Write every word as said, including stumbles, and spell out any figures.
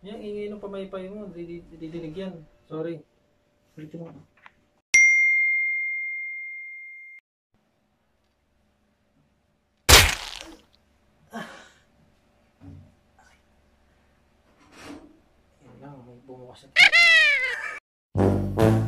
Yung ingay ng pamaypay mo, didinig yan. Sorry. Ulitin mo. Yan lang, may bumukas at